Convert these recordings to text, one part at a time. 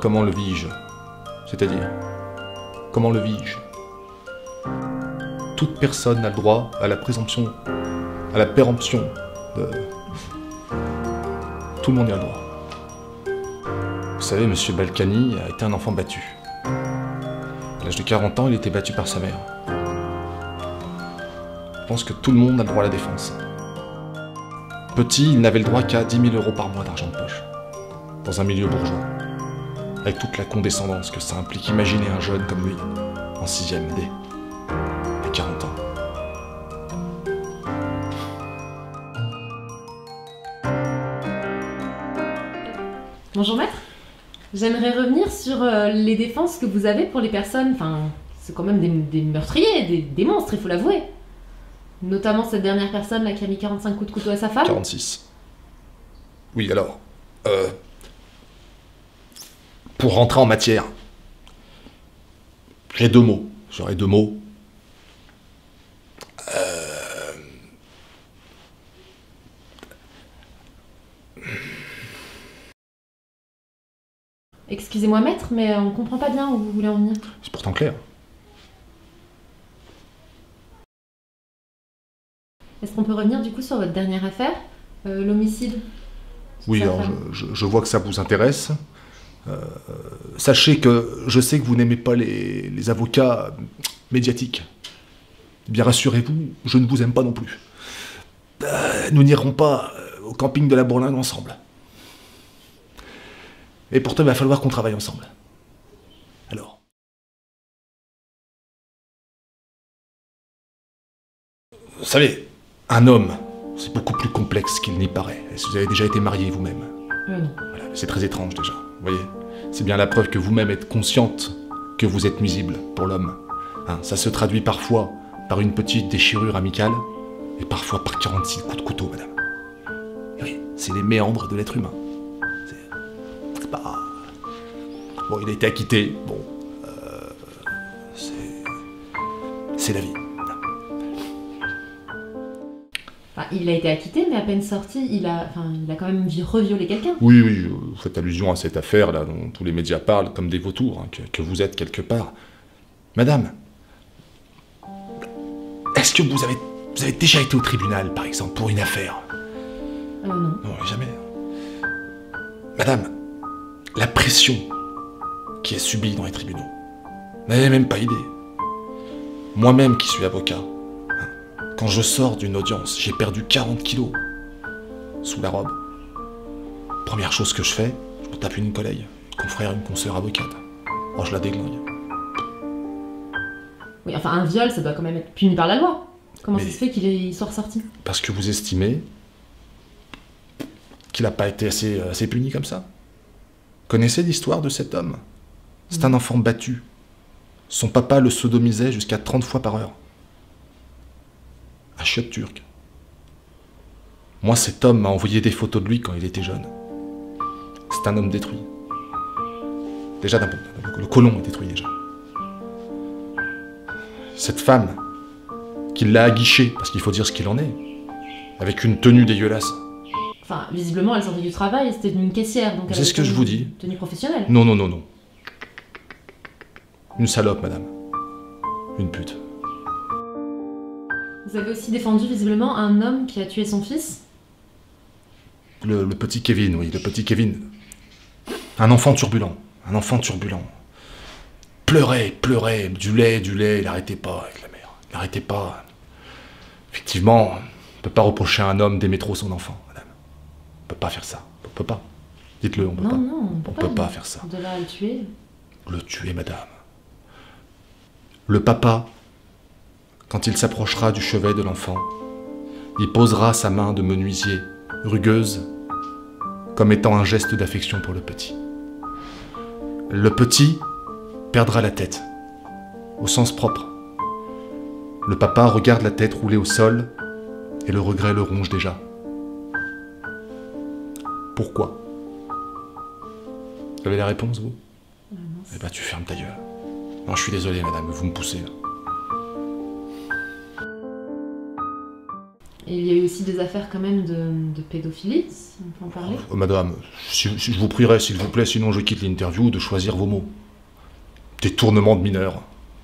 comment le vis-je? C'est-à-dire, comment le vis-je? Toute personne a le droit à la présomption, à la péremption de... Tout le monde y a le droit. Vous savez, Monsieur Balkany a été un enfant battu. À l'âge de 40 ans, il était battu par sa mère. Je pense que tout le monde a le droit à la défense. Petit, il n'avait le droit qu'à 10 000 € par mois d'argent de poche, dans un milieu bourgeois, avec toute la condescendance que ça implique. Imaginez un jeune comme lui, en 6e D, à 40 ans. Bonjour maître. J'aimerais revenir sur les défenses que vous avez pour les personnes, enfin, c'est quand même des meurtriers, des monstres, il faut l'avouer. Notamment cette dernière personne là qui a mis 45 coups de couteau à sa femme. 46. Oui, alors, pour rentrer en matière, j'aurais deux mots. Excusez-moi maître, mais on comprend pas bien où vous voulez en venir. C'est pourtant clair. Est-ce qu'on peut revenir du coup sur votre dernière affaire, l'homicide? Oui, alors je vois que ça vous intéresse. Sachez que je sais que vous n'aimez pas les avocats médiatiques. Eh bien rassurez-vous, je ne vous aime pas non plus. Nous n'irons pas au camping de la Bourlingue ensemble. Et pourtant, il va falloir qu'on travaille ensemble. Alors. Vous savez, un homme, c'est beaucoup plus complexe qu'il n'y paraît. Est-ce que vous avez déjà été marié vous-même? Non. Voilà, c'est très étrange déjà, vous voyez. C'est bien la preuve que vous-même êtes consciente que vous êtes nuisible pour l'homme. Hein, ça se traduit parfois par une petite déchirure amicale et parfois par 46 coups de couteau, madame. Et oui, c'est les méandres de l'être humain. C'est pas... Bon, il a été acquitté, bon... c'est la vie. Enfin, il a été acquitté, mais à peine sorti, il a quand même reviolé quelqu'un. Oui, vous faites allusion à cette affaire-là dont tous les médias parlent comme des vautours, hein, que vous êtes quelque part. Madame, est-ce que vous avez déjà été au tribunal, par exemple, pour une affaire? Non. Non, jamais. Madame, la pression qui est subie dans les tribunaux, vous n'avez même pas idée. Moi-même qui suis avocat, quand je sors d'une audience, j'ai perdu 40 kilos sous la robe. Première chose que je fais, je me tape une collègue, une confrère, une consoeur avocate. Oh, je la déglingue. Oui, enfin, un viol, ça doit quand même être puni par la loi. Comment Mais... ça se fait qu'il soit ressorti? Parce que vous estimez qu'il n'a pas été assez puni comme ça. Connaissez l'histoire de cet homme? C'est un enfant battu. Son papa le sodomisait jusqu'à 30 fois par heure. Un chiotte turc. Moi, cet homme m'a envoyé des photos de lui quand il était jeune. C'est un homme détruit. Déjà, le côlon est détruit déjà. Cette femme, qui l'a aguiché, parce qu'il faut dire ce qu'il en est, avec une tenue dégueulasse. Enfin, visiblement, elle sortait du travail, c'était une caissière, donc elle C'est ce que je vous dis. Tenue professionnelle. Non. Une salope, madame. Une pute. Vous avez aussi défendu visiblement un homme qui a tué son fils? Le petit Kevin, oui, le petit Kevin. Un enfant turbulent. Pleurait, du lait, il n'arrêtait pas avec la mère. Il n'arrêtait pas. Effectivement, on ne peut pas reprocher à un homme d'aimer trop son enfant, madame. On ne peut pas faire ça. On ne peut pas. Dites-le, on peut pas. Non, on peut pas faire ça. De là à le tuer. Le tuer, madame. Le papa, quand il s'approchera du chevet de l'enfant, il posera sa main de menuisier, rugueuse, comme étant un geste d'affection pour le petit. Le petit perdra la tête, au sens propre. Le papa regarde la tête roulée au sol, et le regret le ronge déjà. Pourquoi? Vous avez la réponse, vous? Eh ben, tu fermes ta gueule. Non, je suis désolé, madame, vous me poussez, là. Et il y a eu aussi des affaires quand même de pédophilie, si on peut en parler. Madame, si je vous prierai, s'il vous plaît, sinon je quitte l'interview, de choisir vos mots. Détournement de mineurs.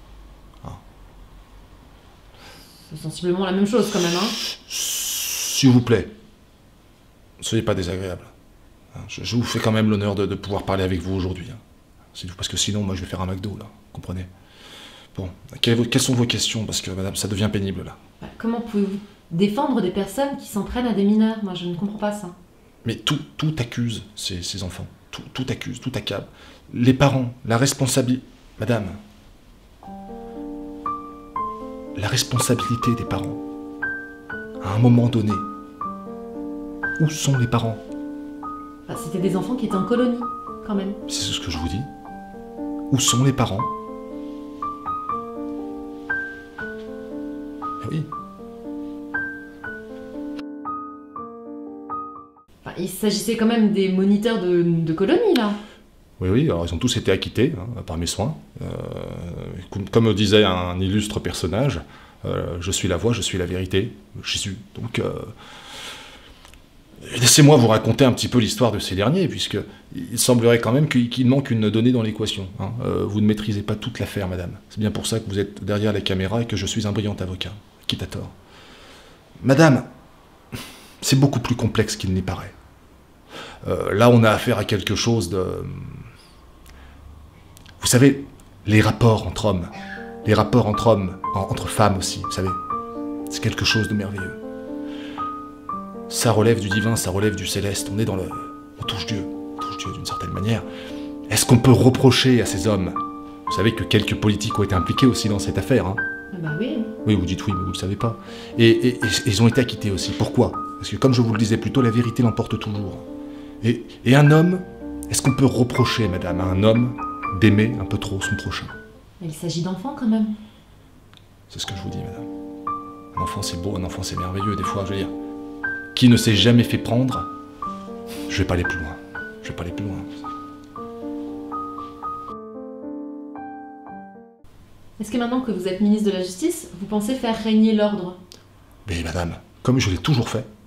C'est sensiblement la même chose quand même, hein. S'il vous plaît, ne soyez pas désagréable. Je vous fais quand même l'honneur de pouvoir parler avec vous aujourd'hui. Parce que sinon, moi, je vais faire un McDo, là. Comprenez? Bon, quelles sont vos questions? Parce que, madame, ça devient pénible, là. Comment pouvez-vous défendre des personnes qui s'en prennent à des mineurs? Moi, je ne comprends pas ça. Mais tout accuse ces enfants. Tout accuse, tout accable. Les parents, la responsabilité... Madame, la responsabilité des parents, à un moment donné, où sont les parents? C'était des enfants qui étaient en colonie, quand même. C'est ce que je vous dis. Où sont les parents? Oui. Il s'agissait quand même des moniteurs de colonie, là. Oui, alors ils ont tous été acquittés par mes soins. Comme disait un illustre personnage, je suis la voie, je suis la vérité, Jésus. Donc, laissez-moi vous raconter un petit peu l'histoire de ces derniers, puisqu'il semblerait quand même qu'il manque une donnée dans l'équation. Vous ne maîtrisez pas toute l'affaire, madame. C'est bien pour ça que vous êtes derrière les caméras et que je suis un brillant avocat, quitte à tort. Madame, c'est beaucoup plus complexe qu'il n'y paraît. Là, on a affaire à quelque chose de... Vous savez, les rapports entre hommes, entre femmes aussi, vous savez, c'est quelque chose de merveilleux. Ça relève du divin, ça relève du céleste, on touche Dieu d'une certaine manière. Est-ce qu'on peut reprocher à ces hommes? Vous savez que quelques politiques ont été impliqués aussi dans cette affaire, hein? Bah oui. Oui, vous dites oui, mais vous le savez pas. Et ils ont été acquittés aussi. Pourquoi? Parce que comme je vous le disais plus tôt, la vérité l'emporte toujours. Et un homme, est-ce qu'on peut reprocher, madame, à un homme d'aimer un peu trop son prochain? Mais il s'agit d'enfants quand même. C'est ce que je vous dis, madame. Un enfant c'est beau, un enfant c'est merveilleux, des fois, je veux dire. Qui ne s'est jamais fait prendre, je vais pas aller plus loin. Est-ce que maintenant que vous êtes ministre de la Justice, vous pensez faire régner l'ordre? Mais madame, comme je l'ai toujours fait,